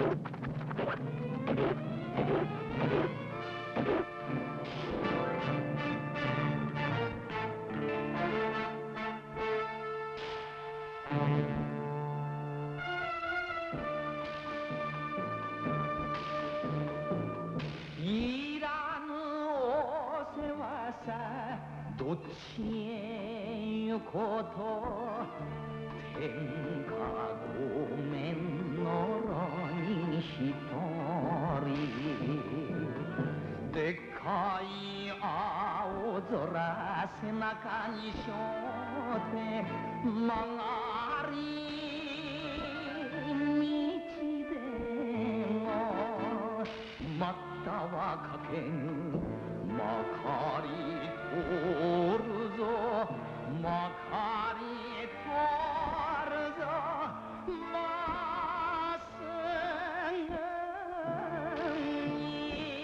どっちへ行こうと天下ごめんのろに一人でっかい青空背中に背負って曲がり道でもまたはかけぬまかり通るぞまかり通るぞまっすぐに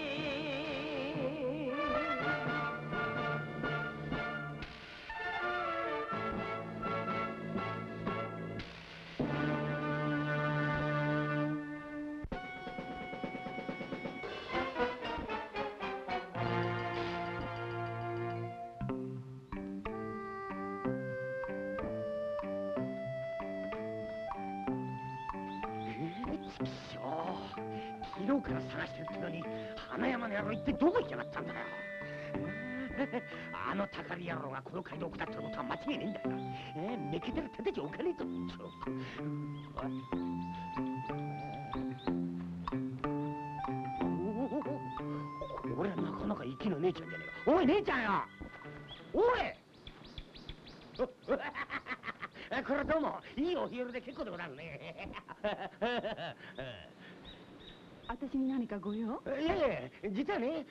昨日から探してるってのに花山の野郎一体どこ行きやがったんだよ。あのたかり野郎がこの街道を下ってることは間違いねえんだよ。めけてる手でじゃおかねえぞ。これはなかなか粋な姉ちゃんじゃねえか。おい姉ちゃんよ、おいこれどうもいいお日和で結構でござるね。 私に何かご用？ いやいや、実はね、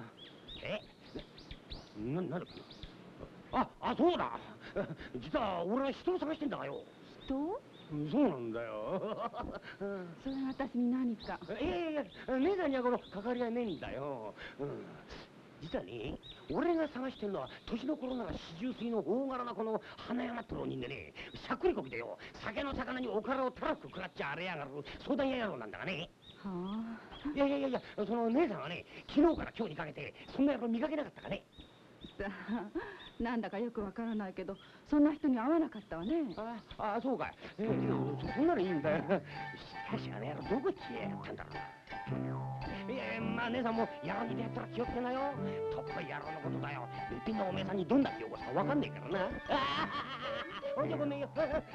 なんだっけな。そうだ。実は俺は人を探してんだよ。 人？ そうなんだよ。 それは私に何か？ いやいや、姉さんにはこの関わりがねえんだよ。実はね、俺が探してるのは年の頃なら四十水の大柄なこの花山って浪人でね、しゃっくりこきでよ、酒の魚におからをたらふく食らっちゃ荒れやがる相談屋野郎なんだがね。 はあ。 いや、その姉さんはね、昨日から今日にかけてそんな野郎見かけなかったかね。 さあ、なんだかよくわからないけど、そんな人に会わなかったわね。 そうかい。そんなのいいんだよ。しかしあの野郎どこ行ってやったんだろうな。まあ姉さんも野郎に出会ったら気をつけなよ。とっぽい野郎のことだよ。べっぴんのおめえさんにどんな気を起こすかわかんねえからな。ほいじゃごめんよ。ちょっ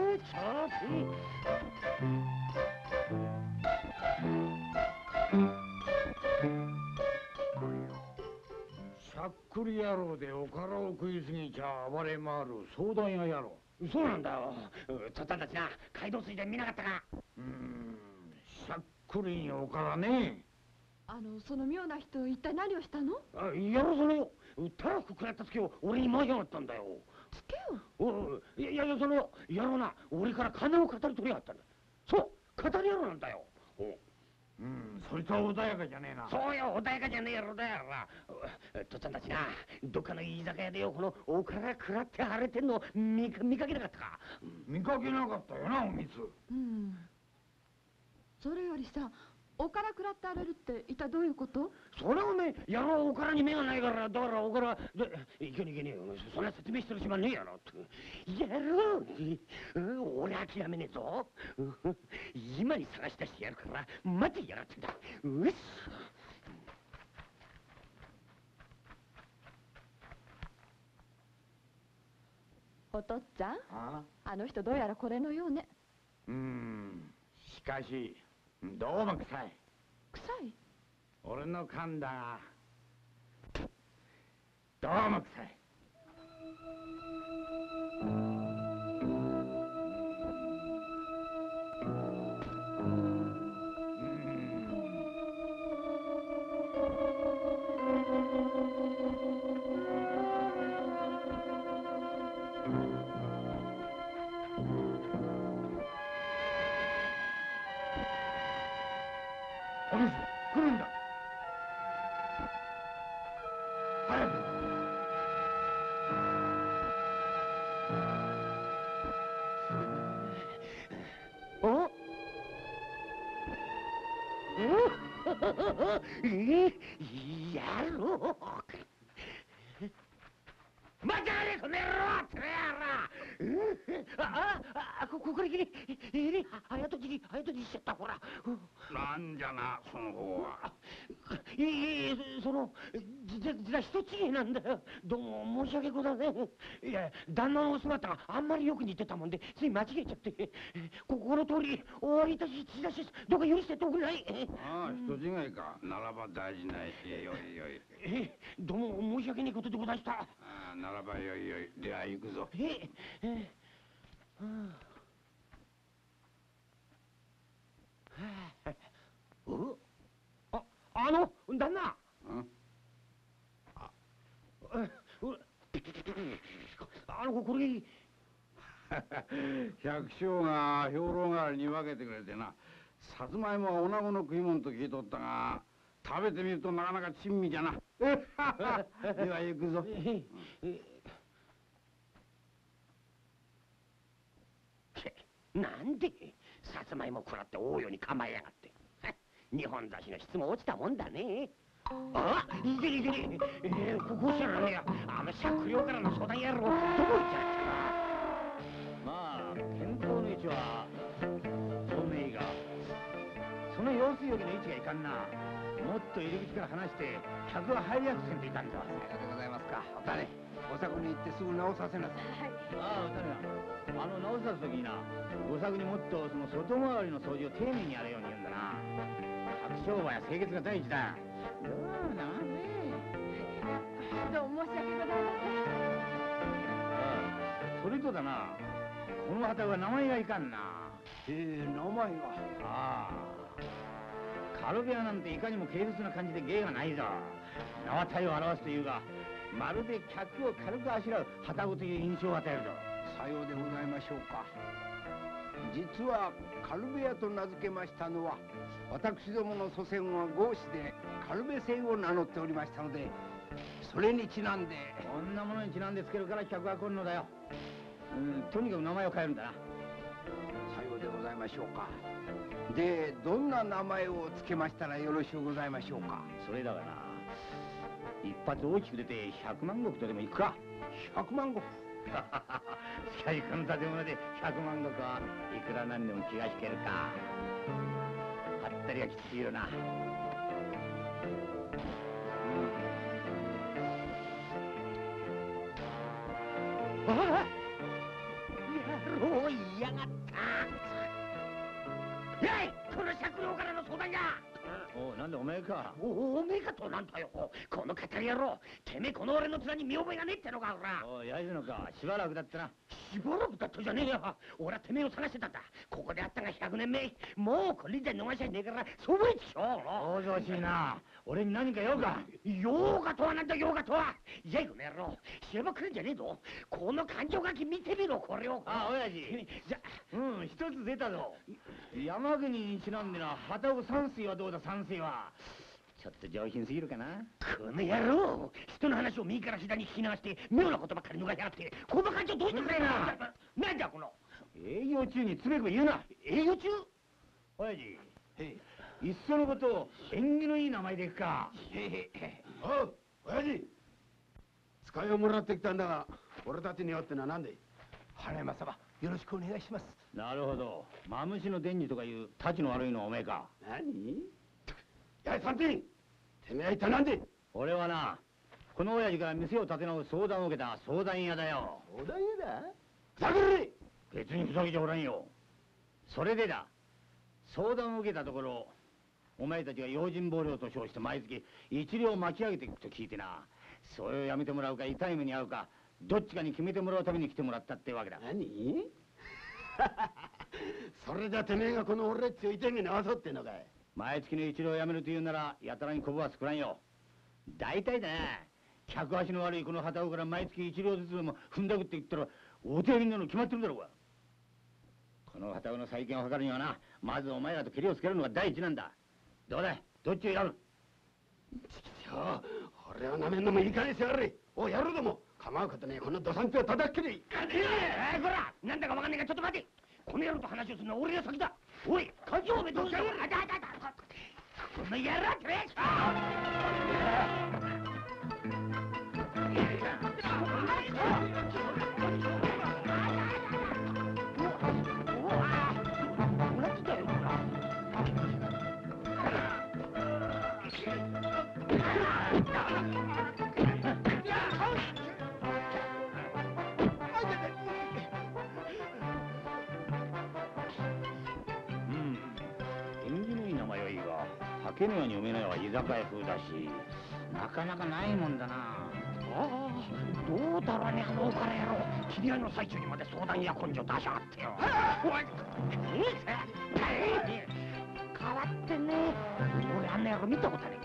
しゃっくり野郎でおからを食いすぎちゃ暴れ回る相談屋野郎。 そうなんだよ。とっつぁんたちな、街道水で見なかったか。 しゃっくりにおからね。 その妙な人一体何をしたの？ やろそれよ。たらふく食らったツケを俺に回しやがったんだよ。 ツケを？ いやその野郎な、俺から金を語り取りやがったんだ。そう、語り野郎なんだよ。 そいつは穏やかじゃねえな。 そうよ、穏やかじゃねえ野郎だよな。とっつぁんたちな、どっかの居酒屋でよ、このおから食らって腫れてんの見かけなかったか。 見かけなかったよな、おみつ。 それよりさ、おから食らって荒れるって一体どういうこと？ それはね、野郎おからに目がないから、だからおからいけねえよ。そんな説明してる暇ねえやろって。野郎、俺諦めねえぞ。今に探し出してやるから待ってやがってんだ。うっす。 お父っつぁん、あの人どうやらこれのようね。 しかしどうも臭い。 臭い？ 俺の勘だがどうも臭い。おみつ、来るんだ。早く。 やろう。待てやれ、この野郎、てめえやら。これきり、早とちりしちゃった、ほら。 なんじゃな、その方は。 実は一つなんだよ。どうも申し訳ございません。いや、旦那のお姿があんまりよく似てたもんで、つい間違えちゃって。この通り、お詫びいたし、どうか許してっておくれない。 ああ、人違いか。ならば大事ないし、よいよい。 どうも申し訳ないことでございました。 ああ、ならばよいよい。では行くぞ。 旦那。これ。 百姓が兵糧代わりに分けてくれてな。さつまいもは女子の食い物と聞いとったが、食べてみるとなかなか珍味じゃな。では行くぞ。 なんでさつまいも食らって大世に構えやがって。日本差しの質も落ちたもんだね。いける。ここ知らねえや。酌量からの相談野郎、どこ行っちゃったか。 まあ健康の位置はそうめいが、その用水容器の位置がいかんな。もっと入り口から離して客が入りやすくせんといかんぞ。 さようでございますか。お種、お作に行ってすぐ直させなさい。 ああ、歌が直さす時にな、ご作にもっとその外回りの掃除を丁寧にやるように言うんだな。客商売は清潔が第一だ。どうなのね。 どうも申し訳ございまそれとだな、この旗は名前がいかんな。 名前が。 ああ、カルベアなんていかにも軽率な感じで芸がないぞ。名は体を表すというが、まるで客を軽くあしらう旗子という印象を与えるぞ。 さようでございましょうか。実はカルベアと名付けましたのは、私どもの祖先は合子でカルベ姓を名乗っておりましたので、それにちなんで。 こんなものにちなんでつけるから客が来るのだよ。とにかく名前を変えるんだな。 さようでございましょうか。で、どんな名前を付けましたらよろしゅうございましょうか。 それだがな、一発大きく出て100万石とでもいくか。 100万石。 しかしこの建物で100万石はいくらなんでも気が引けるか。はったりがきつすぎるな。 野郎いやがった。やい、この酌量からの相談や。 おう、なんでお前か。 おめえかとなんだよ。この語り野郎、てめえこの俺の面に見覚えがねえってのか、ほら。 おい、やいずのか、しばらくだってな。 しばらくだったじゃねえや。俺はてめえを探してたんだ。ここであったが100年目。もうこれ以上逃しちゃいねえから、そう思いつきょ。 おぞしいな。俺に何か用か。 用かとはなんだ、用かとは。いや、この野郎、知れば来るんじゃねえぞ。この勘定書き見てみろ、これを。 あ、親父。 じゃ、 一つ出たぞ。山国にちなんでな、旗を山水はどうだ、山水は。ちょっと上品すぎるかな。 この野郎、人の話を右から左に聞き流して妙なことばっかり脱がしやがって、この感情どうしてくれな。なんじゃこの営業中につべこべ言うな。 営業中。 親父、いっそのことを縁起のいい名前でいくか。 おう、親父、使いをもらってきたんだが、俺たちによってのは何で。 花山様、よろしくお願いします。 なるほど、マムシの伝授とかいうタチの悪いのはおめえか。 何。やい、三点、てめえは一体何で。 俺はな、この親父から店を立て直す相談を受けた相談屋だよ。 相談屋だ。ふざけるね。 別にふざけておらんよ。それでだ、相談を受けたところ、お前たちが用心棒料と称して毎月1両巻き上げていくと聞いてな、それをやめてもらうか痛い目に遭うか、どっちかに決めてもらうために来てもらったってわけだ。 何。それじゃてめえがこの俺っちを痛い目に合わそうってのかい。 毎月の1両やめると言うなら、やたらにこぶは作らんよ。大体だな、客足の悪いこの旗をから毎月1両ずつでも踏んだくって言ったら、お手上げになるの決まってるだろうが。この旗の再建を図るにはな、まずお前らとけりをつけるのが第一なんだ。どうだ、どっちを選ぶ。 俺をなめんのもいいかねしやがれ。おい、やろうども構うことねえ、このドサンピを叩き切れ。 こら、なんだかわかんねえか、ちょっと待て。この野郎と話をするのは俺が先だ。おい、課長おめえどうしたの。 この野郎くれ。 縁起のいい名前はいいが酒のように読めないは居酒屋風だしなかなかないもんだな。 ああ、どうだろうね、あのおから野郎。知り合いの最中にまで相談や根性出しやがってよ。おい、変わってんね。俺あんな野郎見たことね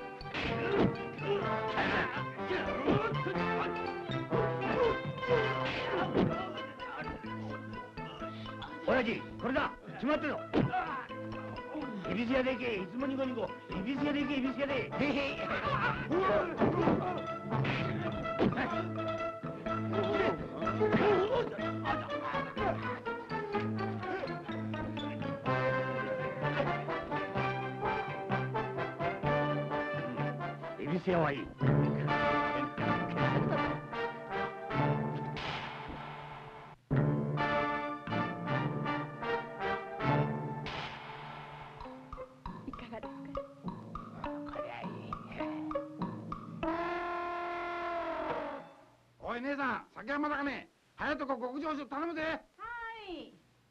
親父、これだ決まってるぞ。恵比寿屋で行け、いつもにこにこ。恵比寿屋で行け、恵比寿屋で。へへ。恵比寿屋はいい。 いかがですか？ こりゃいい。 おい姉さん、酒はまだかね。早いとこ極上酒頼むで。 はい。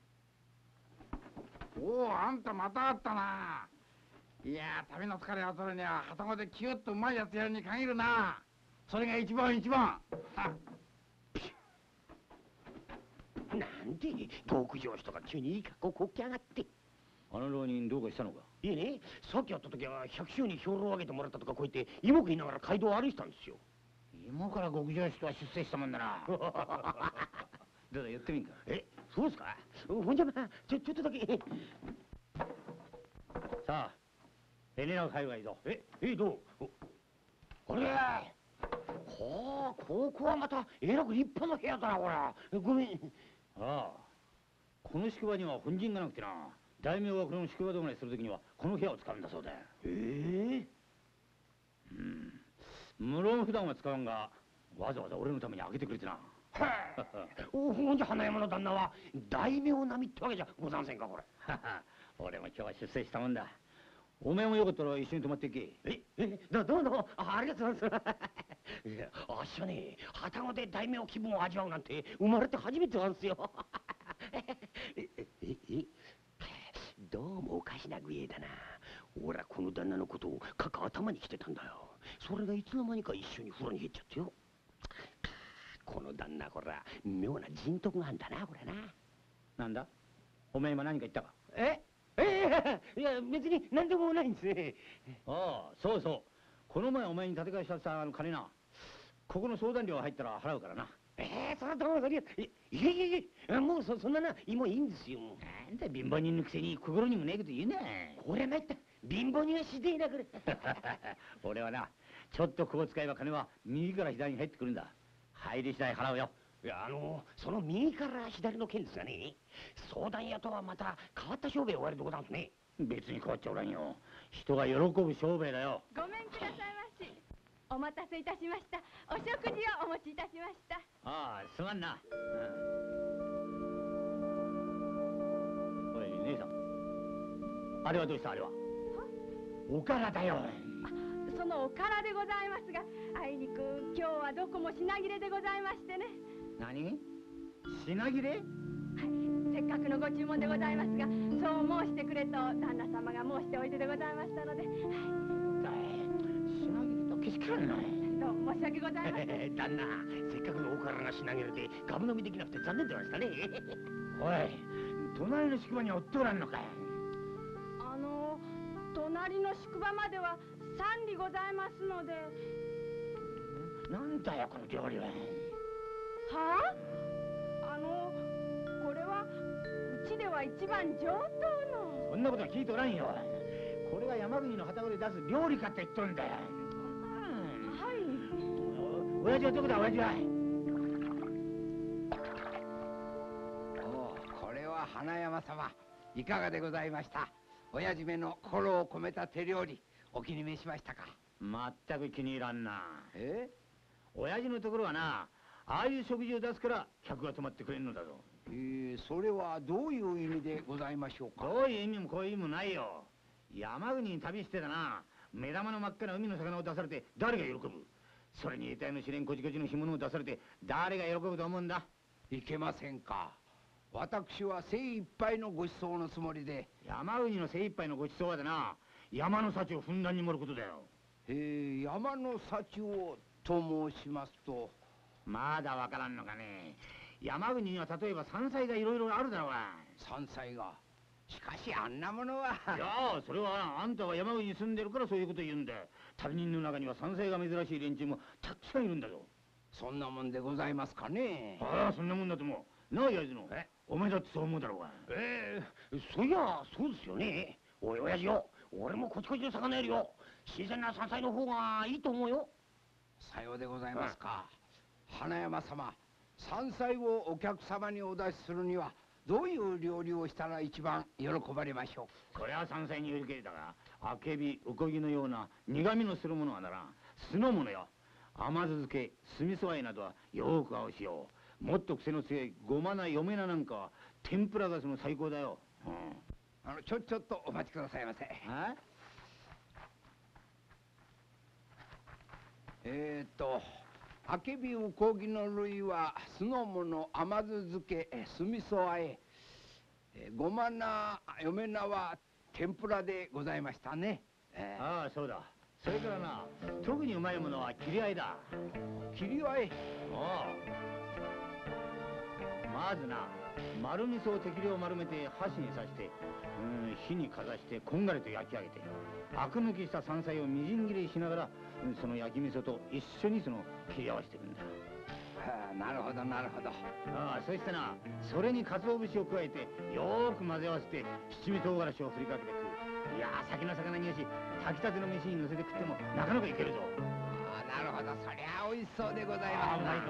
おお、あんたまたあったな。いやー、旅の疲れを取るには旅籠でキュッとうまいやつやるに限るな。それが一番。 なんで極上酒とか急にいい格好こっきやがって。 あの浪人どうかしたのか。 いいね、さっき会った時は百姓に兵糧をあげてもらったとかこう言って芋食いながら街道を歩いてたんですよ。 芋から極上酒とは出世したもんだな。どうだ、やってみんか。 そうですか。ほんじゃまあちょっとだけ。 さあ、寝なが帰るがいいぞ。 どう。これはあ、ここはまたえらく立派な部屋だな、これ。ごめん。 ああ、この宿場には本陣がなくてな。大名がこの宿場でもないするときにはこの部屋を使うんだそうだ。無論普段は使わんがわざわざ俺のために開けてくれてな。 ほんじゃ花山の旦那は大名並みってわけじゃござんせんか、これ。 俺も今日は出世したもんだ。おめえもよかったら一緒に泊まっていけ。 どうもありがとうございます。いや、あっしはね、旅籠で大名気分を味わうなんて生まれて初めてなんですよ。どうもおかしな具合だな。俺はこの旦那のことを頭に来てたんだよ。それがいつの間にか一緒に風呂に入っちゃってよ。この旦那、これは妙な人徳があんだな、これな。 なんだ、おめえ今何か言ったか。 いや別に何でもないんですね。 ああ、そうそう。この前お前に立て替えしたさ、金な、ここの相談料入ったら払うからな。 それはどうもそりゃ。いえ、もうそんなな、もういいんですよ。 なんだ貧乏人のくせに心にもねえこと言うな。 これ参った。貧乏人はしでえな、これ。 俺はな、ちょっとこう使えば金は右から左に入ってくるんだ。入り次第払うよ。 いや、その右から左の件ですがね、相談屋とはまた変わった商売を終わりでござんすね。 別に変わっちゃおらんよ。人が喜ぶ商売だよ。 ごめんくださいまし。お待たせいたしました。お食事をお持ちいたしました。 ああ、すまんな。おい、姉さん。あれはどうした、あれは。おからだよ。 そのおからでございますが、あいにく今日はどこも品切れでございましてね。 何？品切れ？ はい、せっかくのご注文でございますが、そう申してくれと旦那様が申しておいででございましたので、はい、 品切れとけしからんない。 どうも申し訳ございません。 旦那、せっかくのおからが品切れでガブ飲みできなくて残念でましたね。 おい、隣の宿場にはおっておらんのかい。 隣の宿場までは3里ございますので。 なんだよこの料理は。 はあ？これはうちでは一番上等の。 そんなことは聞いておらんよ。これが山国の旅籠で出す料理かって言っとるんだよ。 はい。 親父はどこだ、親父は。 これは花山様、いかがでございました。親父めの心を込めた手料理、 お気に召しましたか？ 全く気に入らんな。 え親父のところはな、ああいう食事を出すから客が泊まってくれんのだぞ。 それはどういう意味でございましょうか？ どういう意味もこういう意味もないよ。山国に旅してたな、目玉の真っ赤な海の魚を出されて誰が喜ぶ？それに得体の知れんこちこちの干物を出されて誰が喜ぶと思うんだ？ いけませんか。私は精一杯のご馳走のつもりで。 山国の精一杯のごちそうはだな、山の幸をふんだんに盛ることだよ。 山の幸をと申しますと。 まだわからんのかね。山国には例えば山菜がいろいろあるだろうが。 山菜が。しかしあんなものは。 いやあ、それはあんたは山国に住んでるからそういうこと言うんだ。旅人の中には山菜が珍しい連中もたくさんいるんだぞ。 そんなもんでございますかね。 ああ、そんなもんだと思う。なあ、焼津の。お前だってそう思うだろうが。 そういやそうですよね。おい親父よ、俺もこちこちの魚よりよ新鮮な山菜の方がいいと思うよ。 さようでございますか。花山様、山菜をお客様にお出しするにはどういう料理をしたら一番喜ばれましょこれは山菜によるけれだが、あけび、うこぎのような苦味のするものはならん。酢の物よ。甘酢漬け、酢味噌あえなどはよく合うしよう。もっと癖の強いごまな嫁菜なんかは天ぷらがその最高だよ。 ちょっとお待ちくださいませ。あけびうこぎの類は酢の物、甘酢漬け、酢味噌あえ、ごまな嫁菜は天ぷらでございましたね。 ああ、そうだ。それからな、特にうまいものは切り合いだ。 切り合い。 まずな、丸味噌を適量丸めて箸に刺して、火にかざしてこんがりと焼き上げて、アク抜きした山菜をみじん切りしながら、その焼き味噌と一緒に切り合わせていくんだ。 なるほどなるほど。 そしてな、それに鰹節を加えてよーく混ぜ合わせて七味唐辛子を振りかけて食う。いやー、先の魚によし炊きたての飯に乗せて食ってもなかなかいけるぞ。 なるほど、そりゃ美味しそうでございますな。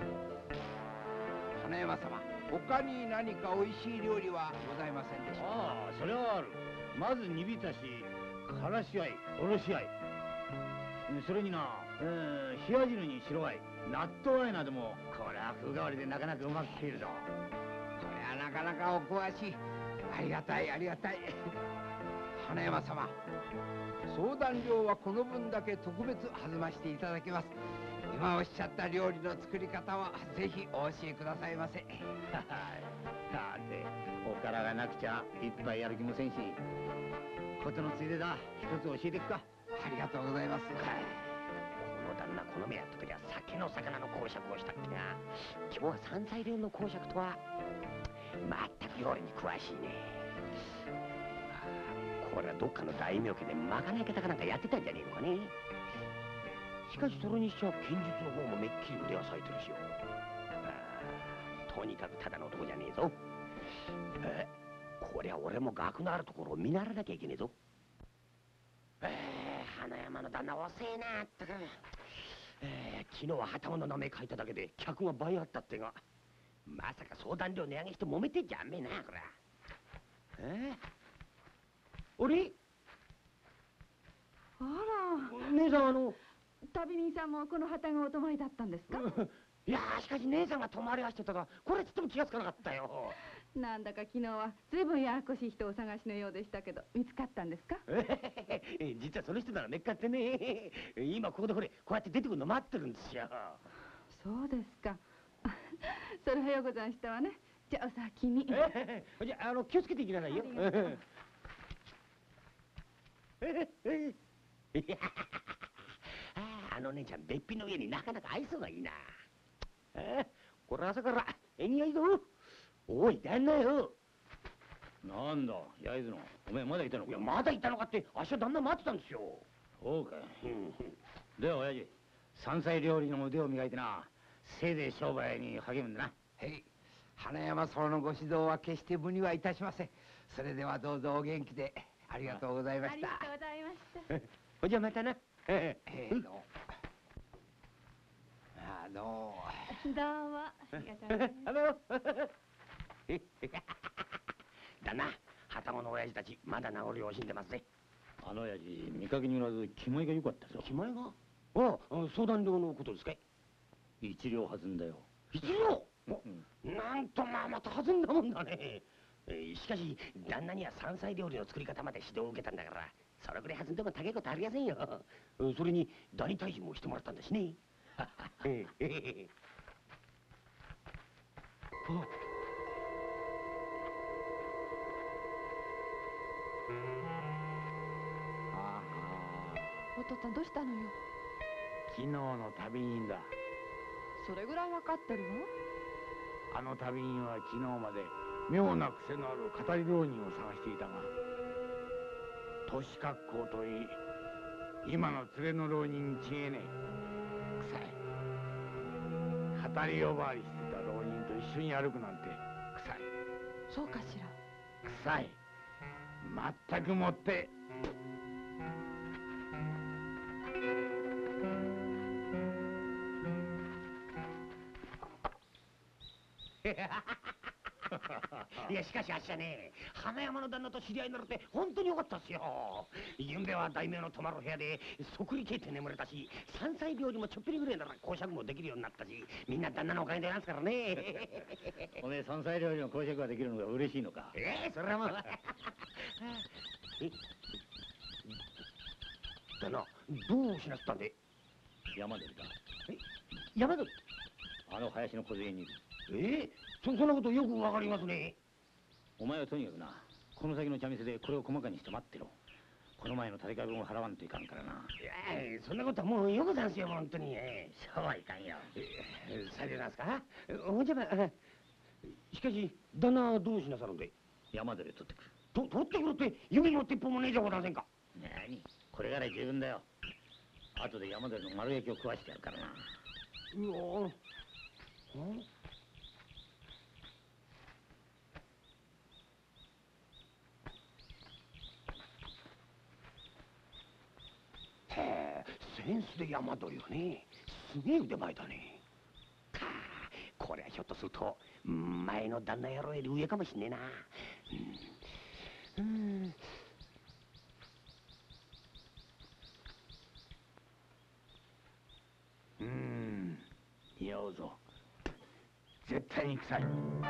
花山様、他に何か美味しい料理はございませんでしょうか？ それはある。まず煮浸し、からしあい、おろしあい、それにな、冷や汁に白あい、納豆あいなども、これは風変わりでなかなかうまく食えるぞ。 これはなかなかお詳しい。ありがたいありがたい。花山様、相談料はこの分だけ特別弾ましていただきます。今おっしゃった料理の作り方はぜひお教えくださいませ。 さて、おからがなくちゃ一杯やる気もせんし、ことのついでだ、一つ教えてくか。 ありがとうございます。 この旦那この目やった時は酒の魚の講釈をしたっけな。今日は山菜流の講釈とは全く料理に詳しいね。これはどっかの大名家でまかない方かなんかやってたんじゃねえのかね。しかしそれにしちゃ剣術の方もめっきり腕は冴えてるしよ。とにかくただの男じゃねえぞ。こりゃ俺も学のあるところを見習わなきゃいけねえぞ。花山の旦那遅えなったく。昨日は旗本の名前書いただけで客が倍あったってが、まさか相談料値上げして揉めてんじゃんめえなこれ。あれ？ あら、 姉さん旅人さんもこの旗がお泊まりだったんですか？ いやしかし姉さんが泊まり合わせてたからこれちっとも気がつかなかったよ。 なんだか昨日は随分ややこしい人をお探しのようでしたけど、見つかったんですか？ 実はその人ならめっかってね、今ここでこうやって出てくるの待ってるんですよ。 そうですか。それはようござんしたわね。じゃあお先に。 じゃあ気をつけていきなさいよ。あの姉ちゃんべっぴんの上になかなか合いそうがいいな。これ朝から縁起がいいぞ。おい旦那よ。 なんだ焼津の、お前まだいたのか？ いやまだいたのかって、あっしは旦那待ってたんですよ。 そうか。では親父、山菜料理の腕を磨いてな、せいぜい商売に励むんだな。 へい、花山様のご指導は決して無にはいたしません。それではどうぞお元気で。ありがとうございました。 ありがとうございました。 ほじゃまたな。 どうも。どうも。 どうも。ありがとうございます。 旦那、旗本の親父たちまだ名残惜しんでますね。 あの親父見かけによらず気前が良かったぞ。 気前がああ、相談料のことですかい？ 一両弾んだよ。 一両、なんとまあまた弾んだもんだね。しかし旦那には山菜料理の作り方まで指導を受けたんだから、それぐらい弾んでも高いことありませんよ。それに大退治もしてもらったんだしね。 お父っつぁんどうしたのよ。 昨日の旅人だ。 それぐらい分かってるわ。 あの旅人は昨日まで妙な癖のある語り浪人を探していたが、年格好といい今の連れの浪人に違えねえ。臭い。語り呼ばわりしてた浪人と一緒に歩くなんて臭い。 そうかしら。 臭い。全くもって。 いやしかしあっしはね、花山の旦那と知り合いになるって本当によかったっすよ。ゆんべは大名の泊まる部屋でそっくり帰って眠れたし、山菜料理もちょっぴりぐらいなら講釈もできるようになったし、みんな旦那のおかげでなんすからね。 おめえ山菜料理の講釈ができるのが嬉しいのか？ それはもう旦那、どうしなすったんで？ 山鳥だ。 山鳥？ あの林の小杖にいる。 そんなことよくわかりますね。 お前はとにかくな、この先の茶店でこれを細かにして待ってろ。この前の立て替え分を払わんといかんからな。 そんなことはもうよくざんすよ、本当に。 そうはいかんよ。 されなんすか？ほんじゃしかし旦那はどうしなさるんで？ 山鳥を取ってくる。 取ってくるって指の鉄砲もねえじゃござんせんか。 何？これから十分だよ。後で山鳥の丸焼きを食わしてやるからな。 センスで山鳥はね、すげえ腕前だね。これはひょっとすると前の旦那野郎より上かもしんねえな。 似合うぞ。絶対に臭い。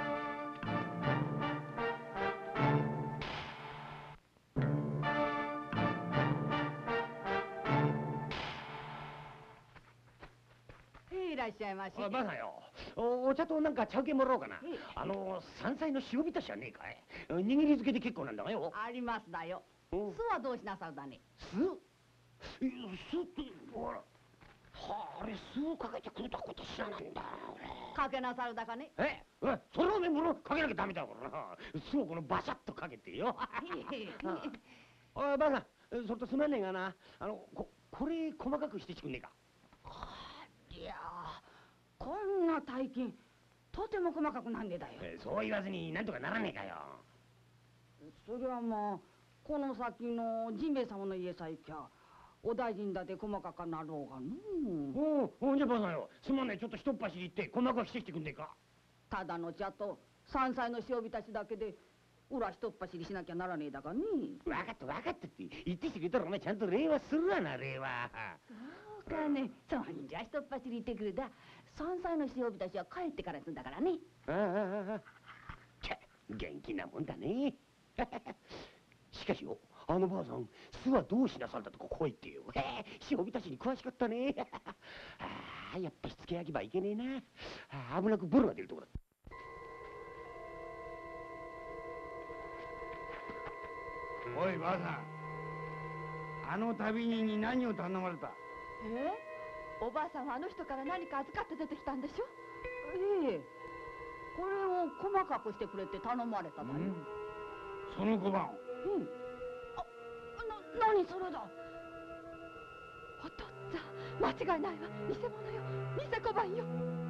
いらっしゃいまし。 ばあさんよ、お茶となんか茶受けもらおうかな。山菜の塩浸しはねえかい？握り漬けで結構なんだがよ。 ありますだよ。酢はどうしなさるだね。 酢？酢ってほら、あれ酢をかけてくれたこと知らなんだ俺。 かけなさるだかね。 それをね、ものかけなきゃダメだからな。酢をこのバシャッとかけてよ。おいばあさん、それとすまねえがな、これ細かくしてちくんねえか？ いやこんな大金とても細かくなんでだよ。 そう言わずになんとかならねえかよ。 そりゃまあこの先のジンベエ様の家さ行きゃお大臣だって細かくなろうがの。 ほんじゃばあさんよ、すまんねえ、ちょっと一っ走り行って細かくしてきてくんねえか？ ただの茶と山菜の塩浸しだけで裏一っ走りしなきゃならねえだかね。 分かったって言ってきてくれたらお前ちゃんと礼はするわな、礼は。 そうかね。そんじゃ一っ走り行ってくるだ。山菜の塩浸しは帰ってからすんだからね。 元気なもんだね。しかしよ、あのばあさん酢はどうしなさんだとここへ言ってよ。塩浸しに詳しかったね。やっぱしつけ焼きばいけねえな。危なくボロが出るとこだ。 おいばあさん、あの旅人に何を頼まれた？ おばあさんはあの人から何か預かって出てきたんでしょ？これを細かくしてくれって頼まれたのよ。 その小判を。 何それだ。お父っつぁん、間違いないわ。偽物よ、偽小判よ。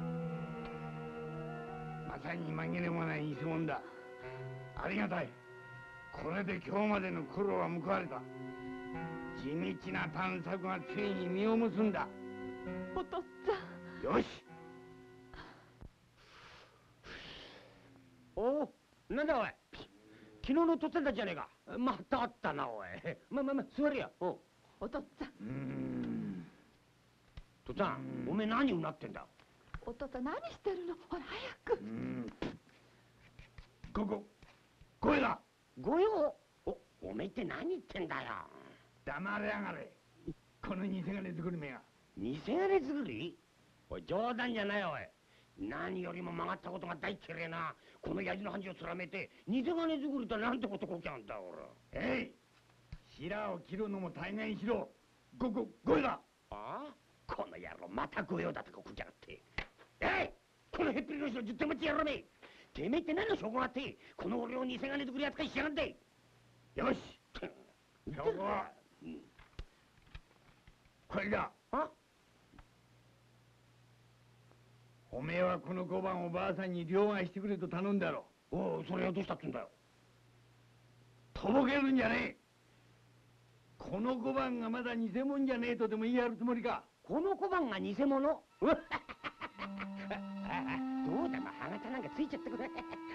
まさに紛れもない偽物だ。ありがたい。これで今日までの苦労は報われた。地道な探索がついに実を結んだ。 お父っつぁん。 よし。 なんだおい、 昨日のとっつぁんだじゃねえか。またあったな、おい。座れや。おとっつぁん。 とっつぁん、おめえ何うなってんだ。 おとっつぁん何してるの？ほら早く。 声だ。 ご用。おめえって何言ってんだよ。 黙れやがれ。この偽金作りめが。 偽金作り？おい、冗談じゃないよ、おい。何よりも曲がったことが大嫌いなこのヤジの判事をつらめて偽金作りとなんてことこきゃんだ、俺。 えい、白を切るのも大概にしろ。声だ。 ああ、この野郎また御用だとかこきやがって。えい、このへっぴりの人10手持ちやろめ。てめえって何の証拠があってこの俺を偽金作り扱いしやがんで。 よし、証拠はこれだ。 あ、 おめえはこの小判をばあさんに両替してくれと頼んだろ。 おう、それはどうしたっつうんだよ。 とぼけるんじゃねえ。この小判がまだ偽物じゃねえとでも言い張るつもりか。 この小判が偽物？どうだ、歯型なんかついちゃってくれ。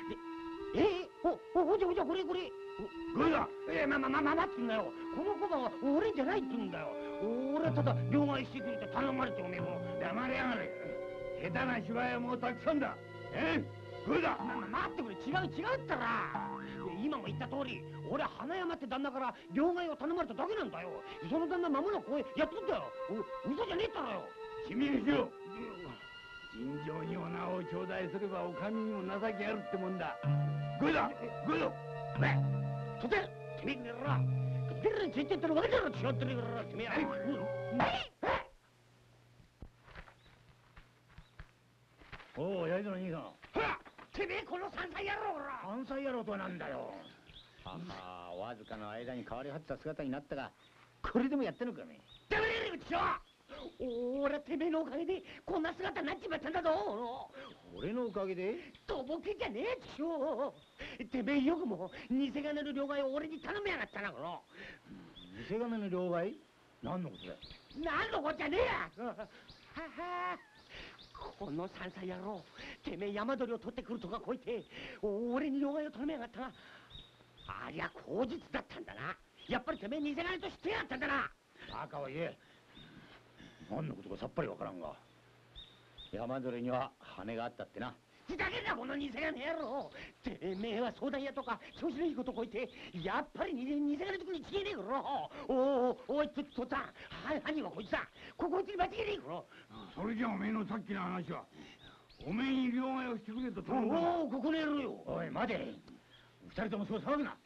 ほじゃこれ。 これだ。 待ってんだよ。この小判は俺じゃないって言うんだよ。俺はただ両替してくれと頼まれておめえも。 黙れやがれ。下手な芝居はもうたくさんだ。これだ。 待ってくれ、違うったら。今も言った通り、俺は花山って旦那から両替を頼まれただけなんだよ。その旦那間もなくこうやってくんだよ。嘘じゃねえったらよ。 君にしろ。尋常にお名を頂戴すればお上にも情けあるってもんだ。これだ。 とててめえらビルについてってるわけだろ。違ってるからてめえら。 おう、やいぞの兄さん。 てめえこの山菜野郎ら。 関西野郎とはなんだよ。はは、わずかの間に変わり果てた姿になったが、これでもやってんのかね。 てめえうちは俺はてめえのおかげでこんな姿になっちまったんだぞ。 俺のおかげで？ とぼけじゃねえちょ。てめえよくも偽金の両替を俺に頼みやがったな。この偽金の両替？何のことだよ。 何のことじゃねえや。はは、この山菜野郎、てめえ山鳥を取ってくるとかこいて俺に両替を頼みやがったな。ありゃ口実だったんだな。やっぱりてめえ偽金と知ってやったんだな。 バカは言え。何のことかさっぱりわからんが、山鳥には羽があったってな。 ふざけんなこの偽金野郎。てめえは相談屋とか調子のいいことこいてやっぱり偽金作りに違えねえから。おいとっつぁん、犯人はこいつだ。こいつに間違いねえから。 それじゃおめえのさっきの話はおめえに両替をしてくれと頼んだ。 おお、ここにいるよ。 おい待て、二人ともそう騒ぐな。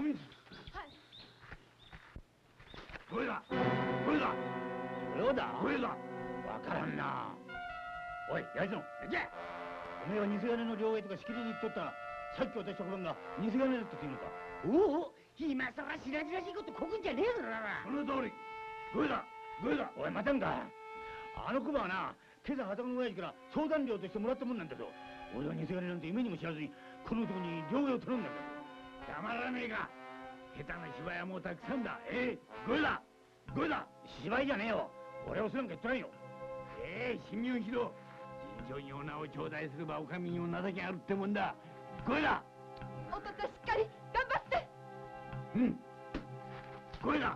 これだ。 そうだ。 これだ。 わからんな。おい、やいぞの。おめえは偽金の両替とかしきりに言っとったら、さっき渡した小判が偽金だったっていうのか。 おお、今さらしらじらしいことこくんじゃねえからな。 その通り。これだ。 おい待たんか。あの小判はな、今朝畑の親父から相談料としてもらったもんなんだぞ。俺は偽金なんて夢にも知らずにこの男に両替を頼んだんだぞ。 黙らねえか。下手な芝居はもうたくさんだ。これだ。 芝居じゃねえよ。俺はそなんか言ってないよ。 信用しろ。尋常にお名を頂戴すればお上にも情けあるってもんだ。これだ。 おとっつぁんしっかり頑張って。 これだ。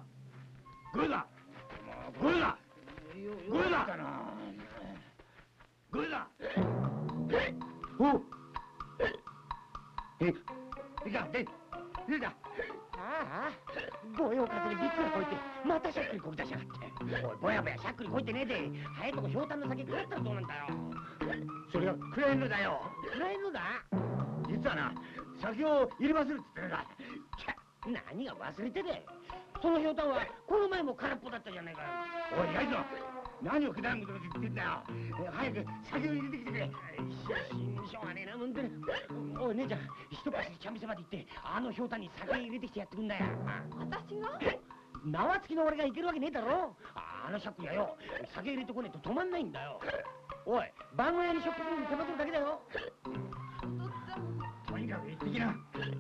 出た。ああ、御用風にびっくりこいてまたしゃっくりこき出しやがって。おい、ぼやぼやしゃっくりこいてねえで早いとこひょうたんの先食らったらどうなんだよ。 それが暗いのだよ。 暗いのだ。 実はな、酒を入れ忘れてってな。 何が忘れてで。そのひょうたんはこの前も空っぽだったじゃないかよ。 おい、やいぞ、何をくだらんこと言ってんだよ。早く酒を入れてきてくれ。 しょうがねえな、飲んでる。おい、姉ちゃん、一走り茶店まで行ってあのひょうたんに酒入れてきてやってくんだよ。 私が？ 縄付きの俺が行けるわけねえだろ。あのしゃっくりはよ、酒入れてこねえと止まんないんだよ。おい、番小屋にしょっぱくに手間取るだけだよ。 おとっつぁん。 とにかく行ってきな。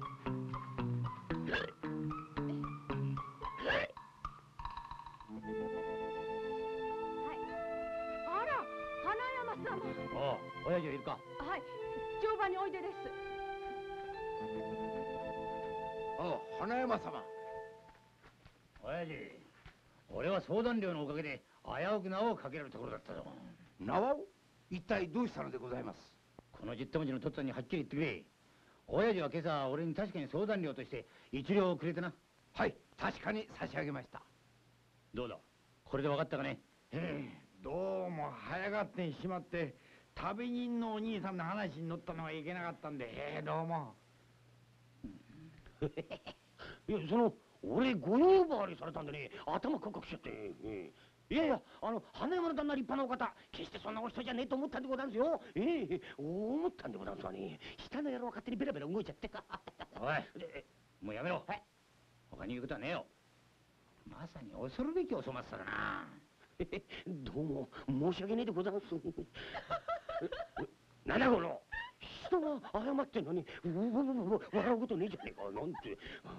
あら、花山様。 おう、親父はいるか。 はい、乗馬においでです。 おう花山様。 親父、俺は相談料のおかげで危うく縄をかけられるところだったぞ。 縄を一体どうしたのでございます？ この十手持ちのとっつぁんにはっきり言ってくれ。親父は今朝俺に確かに相談料として1両をくれてな。 はい、確かに差し上げました。 どうだ、これで分かったかね？ どうも早がってしまって旅人のお兄さんの話に乗ったのはいけなかったんで、どうも。 いや、俺御用呼ばわりされたんでね、頭カクカクしちゃって。いやいや、花山の旦那立派なお方、決してそんなお人じゃねえと思ったんでござんすよ。思ったんでござんすがね、下の野郎は勝手にベラベラ動いちゃって。 おい、もうやめろ。他に言うことはねえよ。まさに恐るべきお粗末さだな。 どうも申し訳ねえでござんす。なんだこの人が謝ってんのに笑うことねえじゃねえかなんて。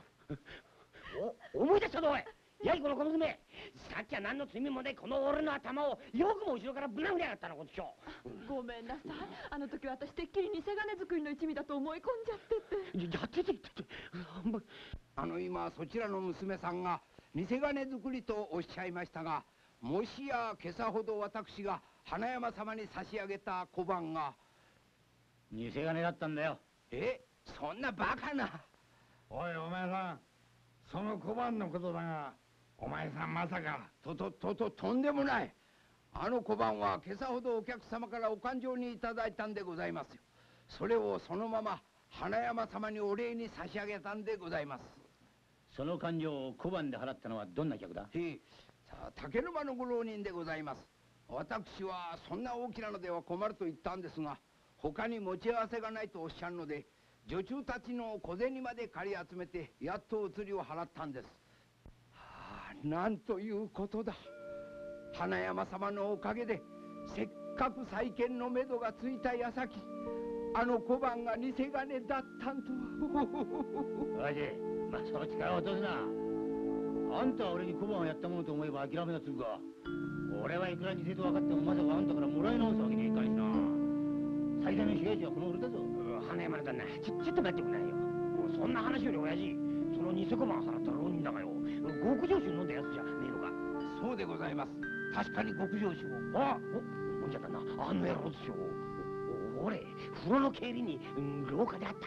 思い出したぞおい。やいこの小娘、さっきは何の罪もねえこの俺の頭をよくも後ろからぶん殴りやがったのこっちょ。 ごめんなさい。あの時私てっきり偽金作りの一味だと思い込んじゃってて。 やっててって今そちらの娘さんが偽金作りとおっしゃいましたが、もしや今朝ほど私が花山様に差し上げた小判が偽金だったんだよ。 そんなバカな。 おいお前さん、その小判のことだが、お前さんまさか。 とんでもない。あの小判は今朝ほどお客様からお勘定にいただいたんでございますよ。それをそのまま花山様にお礼に差し上げたんでございます。 その勘定を小判で払ったのはどんな客だ？ 竹沼のご浪人でございます。私はそんな大きなのでは困ると言ったんですが、他に持ち合わせがないとおっしゃるので、女中たちの小銭まで借り集めてやっとお釣りを払ったんです。なんということだ。花山様のおかげでせっかく再建のめどがついた矢先、あの小判が偽金だったんとは。 親父、そう力を落とすな。あんたは俺に小判をやったものと思えば諦めがつくが、俺はいくら偽と分かってもまさかあんたからもらい直すわけにはいかんしな。最大の被害者はこの俺だぞ。 花山の旦那、ちょっと待ってくれよ。そんな話より親父、その偽小判払った浪人だがよ、極上酒飲んだやつじゃねえのか。 そうでございます。確かに極上酒を。 飲んじゃったな、あの野郎ですよ。俺、風呂の帰りに廊下で会った。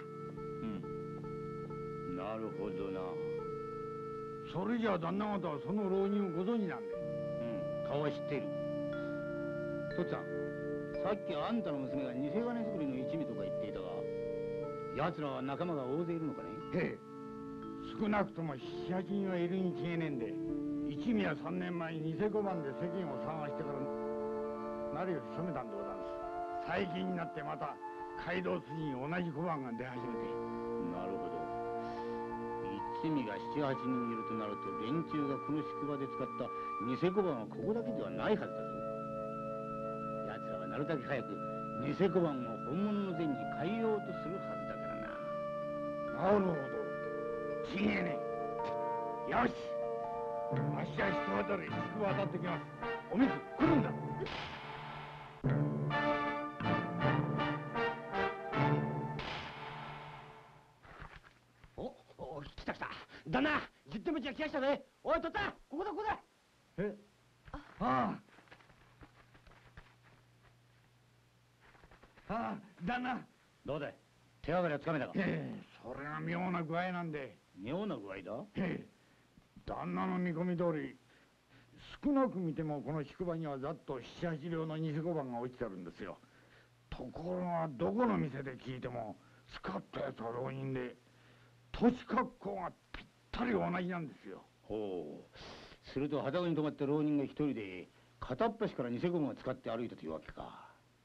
なるほどな。 それじゃあ旦那方はその浪人をご存知なんで。 顔は知っている。とっつぁん、さっきあんたの娘が偽金作りの一味とか言っていたが、奴らは仲間が大勢いるのかね？ 少なくとも7、8人はいるに違えねえんで、一味は3年前に偽小判で世間を騒がしてからなるより染めたんでござんす。最近になってまた街道筋に同じ小判が出始めて。 なるほど。一味が7、8人いるとなると、連中がこの宿場で使った偽小判はここだけではないはずだぞ。奴らはなるだけ早く偽小判を本物の銭に変えようとするはずだからな。 なるほど。ちげえねえ。よし、あっしは一渡り宿場当たってきます。お水来るんだ。 来た来た。旦那、10手持ちが来ましたね。おい、とったここだここだ。 旦那。 どうだい、手がかりはつかめたか？ それが妙な具合なんで。 妙な具合だ？ 旦那の見込み通り、少なく見てもこの宿場にはざっと7、8両の偽小判が落ちてるんですよ。ところがどこの店で聞いても使ったやつは浪人で、年格好がぴったり同じなんですよ。 ほう。すると旗に泊まった浪人が一人で片っ端から偽小判を使って歩いたというわけか。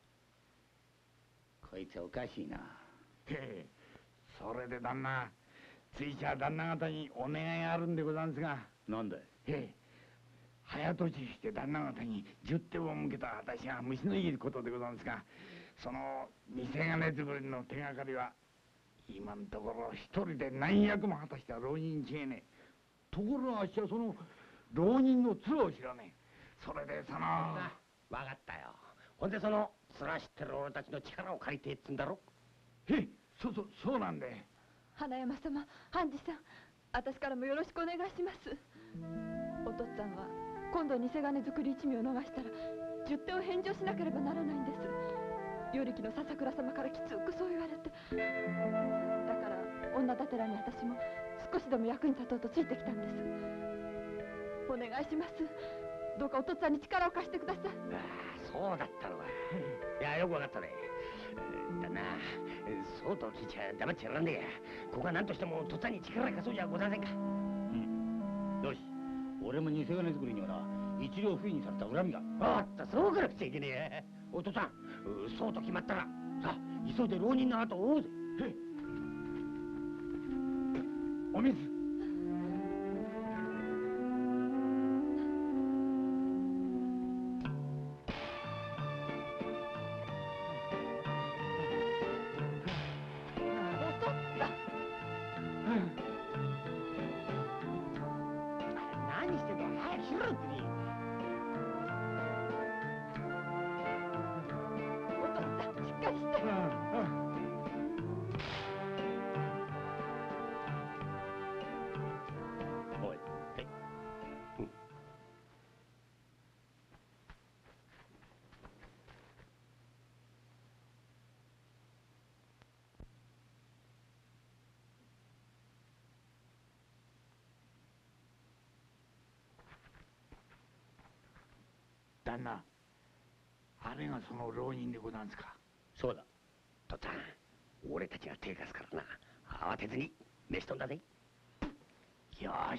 こいつはおかしいな。 それで旦那、ついちゃ旦那方にお願いがあるんでござんすが。 なんだい？ 早とちりして旦那方に10手を向けた私が虫のいいことでござんすが、その偽金作りの手がかりは今のところ一人で何役も果たした浪人に違えねえ。ところがあっしはその浪人の面を知らねえ。それで分かったよ。ほんでその面知ってる俺たちの力を借りてっつんだろ。 そうなんで。 花山様、半次さん、私からもよろしくお願いします。お父っつぁんは今度偽金作り一味を逃したら10手を返上しなければならないんです。与力の笹倉様からきつくそう言われて、だから女だてらに私も少しでも役に立とうとついてきたんです。お願いします。どうかお父っつぁんに力を貸してください。 ああ、そうだったのか。いや、よくわかったね。だな、そうと聞いちゃ黙っちゃらんねえや。ここは何としてもとっつぁんに力貸そうじゃございませんか。 よし、俺も偽金作りにはな、一両不意にされた恨みが。 おっと、そうくなくちゃいけねえ。お父さん、そうと決まったら、さあ、急いで浪人の後を追おうぜ。 お水。 何してんの？早くしろってね。 お父っつぁん、しっかりして。 おい、 旦那、あれがその浪人でござんすか。 そうだ。 とっつぁん、俺たちが手貸すからな。慌てずに飯とんだぜ。よし。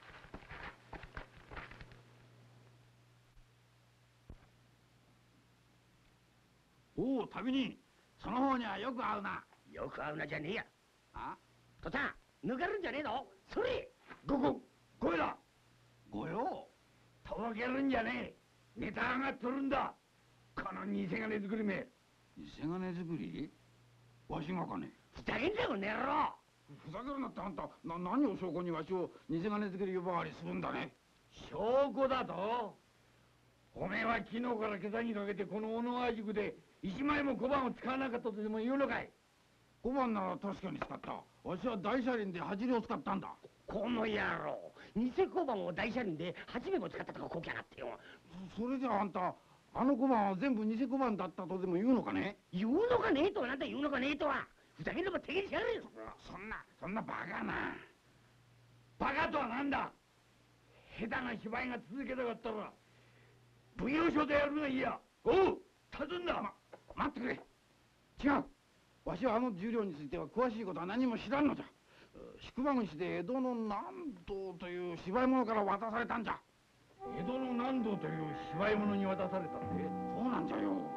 おお、旅人、その方にはよく会うな。 よく会うなじゃねえや。 あ、 とっつぁん、抜かるんじゃねえぞ。それ。 ごめだ。ごよ。とぼけるんじゃねえ。ネタが取るんだ。この偽金作りめ。偽金作り？わしがかね。 ふざけんなよ、この野郎。 ふざけるなってあんた、何を証拠にわしを偽金作り呼ばわりするんだね。証拠だと？おめえは昨日から今朝にかけてこの小野川宿で一枚も小判を使わなかったとでも言うのかい？小判なら確かに使った。わしは大車輪で8両使ったんだ。 この野郎、偽小判を大車輪で8名も使ったとかこきやがってよ。 それじゃあんた、あの小判は全部偽小判だったとでも言うのかね？ 言うのかねえとはなんだ言うのかねえとは。ふざけんのも手にしやがれよ。 そんなバカな。バカとはなんだ。下手な芝居が続けたかったら奉行所でやるのがいいや。おう、立つんだ。待ってくれ。違う。わしはあの十両については詳しいことは何も知らんのじゃ。宿場口で江戸の南道という芝居物から渡されたんじゃ。江戸の南道という芝居物に渡されたって？そうなんじゃよ。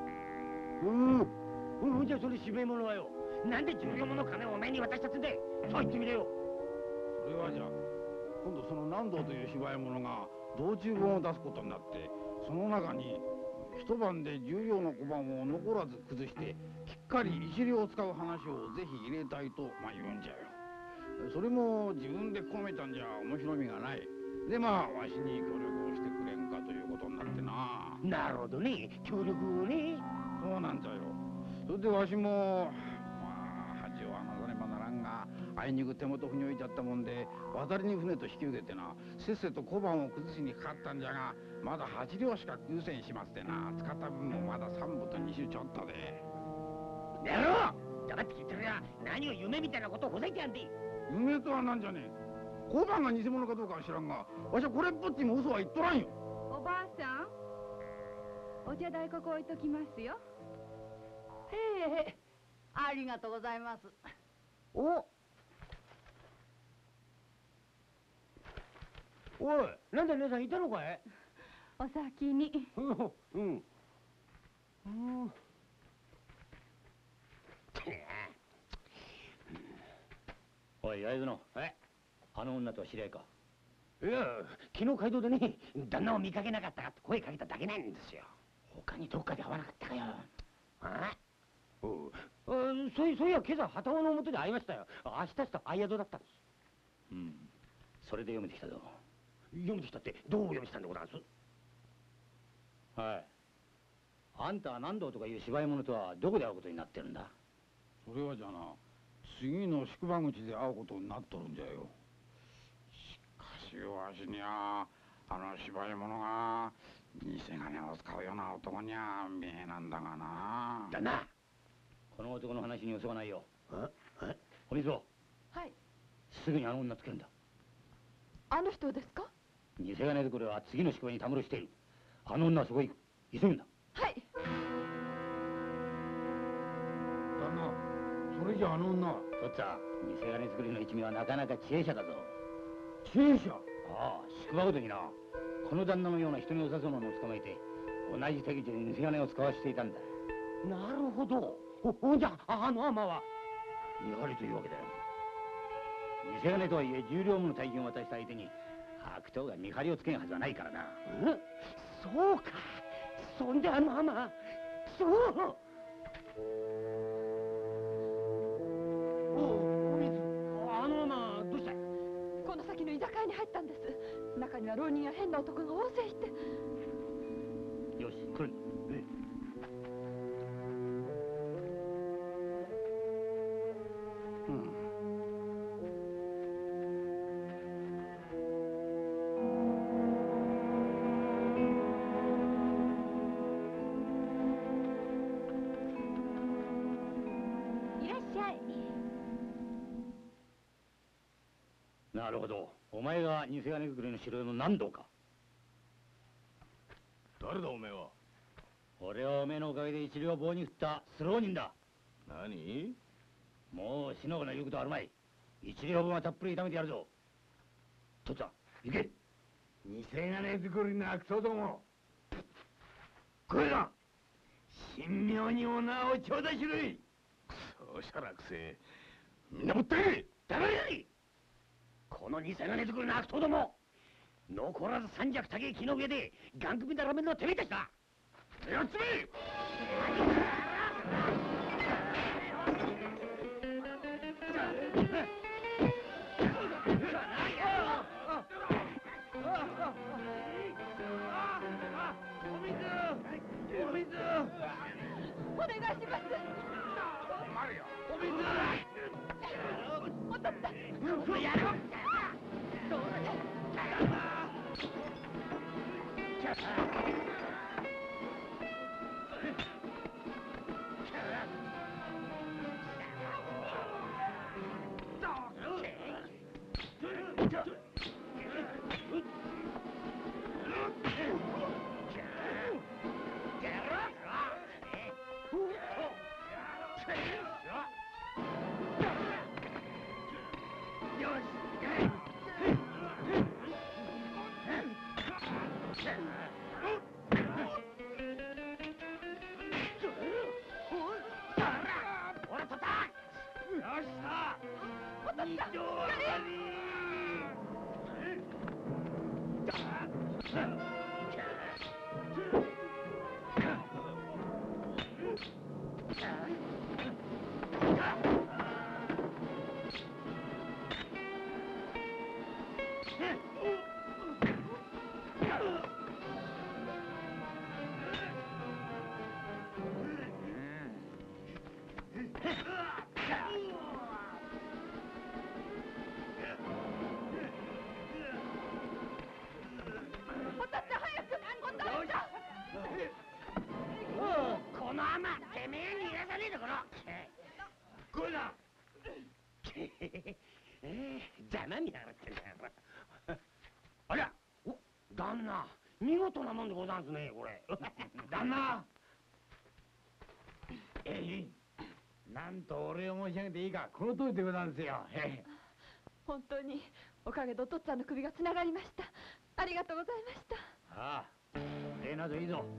じゃあそれ芝居物はよ、なんで十両もの金をお前に渡したってんだい。そう言ってみれよ。 それはじゃあ今度その南道という芝居物が道中本を出すことになって、その中に一晩で10両の小判を残らず崩してきっかり1両を使う話をぜひ入れたいと言うんじゃよ。それも自分で込めたんじゃ面白みがない。でわしに協力をしてくれんかということになってな。 なるほどね、協力をね。 そうなんじゃよ。それでわしも恥をはなさねばならんが、あいにく手元不如意ちゃったもんで渡りに船と引き受けてな、せっせと小判を崩しにかかったんじゃが、まだ8両しか9銭しまってな、使った分もまだ3分と2種ちょっとで。 やろう。黙って聞いてるや。何を夢みたいなことをほざいてやんで。 夢とはなんじゃねえ。小判が偽物かどうかは知らんが、わしはこれっぽっちも嘘は言っとらんよ。 おばあさん、お茶代ここ置いときますよ。 へえ、ありがとうございます。 おい、なんだ姉さんいたのかい？ お先に。 おい、八重殿。あの女とは知り合いか？ いや、昨日街道でね、旦那を見かけなかったかって声かけただけなんですよ。 他にどっかで会わなかったかよ。 そういや今朝旗尾の表で会いましたよ。明日と相宿だったんです。 それで読めてきたぞ。 読めてきたってどう読めてきたんでございます？ はい。あんたは南道とかいう芝居物とはどこで会うことになってるんだ？ それはじゃあな、 次の宿場口で会うことになっとるんじゃよ。しかしわしにゃあの芝居者が偽金を使うような男にゃ見えなんだがな。 旦那、この男の話に嘘はないよ。お水をはい。 すぐにあの女つけるんだ。 あの人ですか？ 偽金作りは次の宿場にたむろしている。あの女はそこへ行く。急ぐんだ。 はい。 旦那、それじゃあの女は。 とっつぁん、偽金作りの一味はなかなか知恵者だぞ。 知恵者？ ああ、宿場ごとにな、この旦那のような人に良さそうなのを捕まえて、同じ手口で偽金を使わしていたんだ。 なるほど。じゃあ、あの尼は。 見張りというわけだよ。偽金とはいえ10両もの大金を渡した相手に悪党が見張りをつけんはずはないからな。 そうか。そんであの尼。そう。お水、あの尼どうした？ この先の居酒屋に入ったんです。中には浪人や変な男が大勢いて。 よし、来るんだ。 いらっしゃい。 なるほど。お前が偽金作りの城の南道か。 誰だおめえは。 俺はおめえのおかげで一両棒に振ったスロー人だ。 何？ もうしのぐな言うことあるまい。一両分はたっぷり炒めてやるぞ。とっつぁん、行け。 偽金作りの悪党ども。これだ。神妙にお名を頂戴しろい。 そうしゃらくせ。みんなぶったれ。 黙れ！この偽金作りの悪党ども。残らず三尺高い木の上でガン首並べるのはてめえたちだ。 やっつめ！ お願いします。お父っつぁん。 この野郎！この甘てめえに逃がさねえところ。これだ。ざまみやがってんだよ。ありゃ、お、旦那、見事なもんでござんすね、これ。 旦那。なんとお礼を申し上げていいか、この通りでござんすよ。 本当におかげでお父っつぁんの首がつながりました。ありがとうございました。 ああ、礼などいいぞ。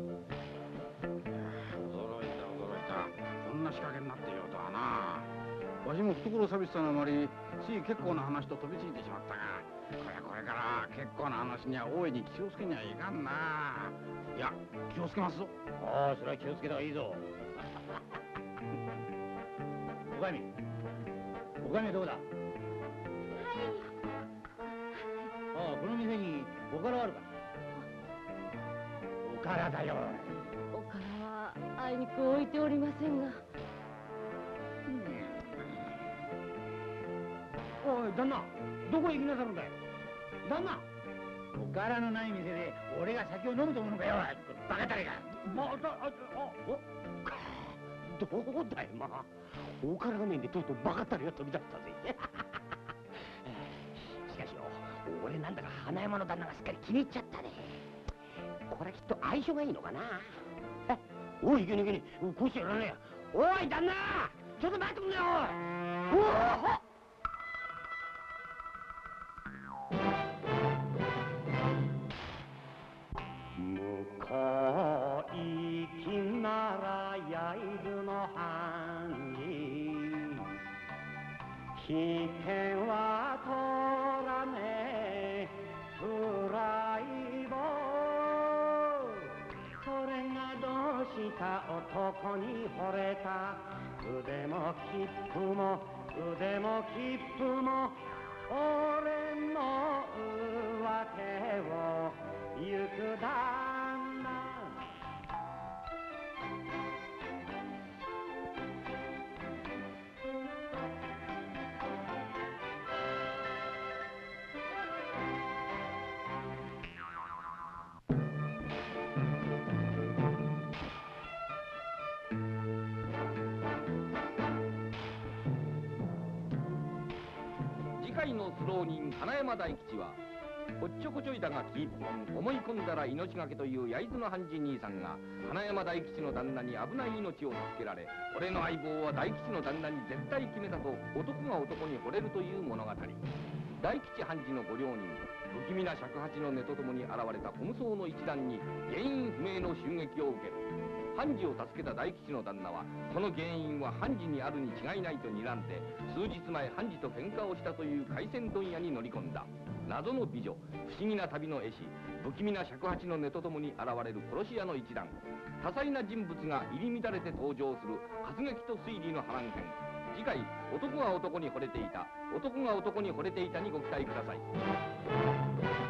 驚いた。こんな仕掛けになっていようとはな。わしも懐寂しさのあまり、つい結構な話と飛びついてしまったが、これから結構な話には大いに気をつけにはいかんな。いや、気をつけますぞ。 ああ、それは気をつけた方がいいぞ。おかみはどこだ？はい。ああ、この店におからはあるか？おからだよ。 おからはあいにく置いておりませんが。 おい旦那、どこへ行きなさるんだい。旦那。 おからのない店で俺が酒を飲むと思うのかよ。バカたれが。 どうだい、まあおからがねえんでとうとうバカたれが飛び出したぜ。しかしよ、俺なんだか花山の旦那がすっかり気に入っちゃったね。これはきっと相性がいいのかな。おい、いけねえいけねえ、こうしてやらねえや。おい旦那、ちょっと待ってくんなよ。おお、向こう行きなら焼津の藩に危険は取らねえフライボそれがどうした男に惚れた腕も切符も腕も切符も俺の上手を行く旦那。 次回のスロー人花山大吉はおっちょこちょいだが気一本思い込んだら命がけという焼津の半人兄さんが花山大吉の旦那に危ない命をつけられ、俺の相棒は大吉の旦那に絶対決めたと男が男に惚れるという物語。大吉判事のご両人、不気味な尺八の音とともに現れた小無双の一団に原因不明の襲撃を受ける。判事を助けた大吉の旦那はその原因は判事にあるに違いないと睨んで、数日前判事と喧嘩をしたという海鮮問屋に乗り込んだ。謎の美女、不思議な旅の絵師、不気味な尺八の音とともに現れる殺し屋の一団、多彩な人物が入り乱れて登場する活劇と推理の波乱編。次回、男が男に惚れていた、男が男に惚れていたにご期待ください。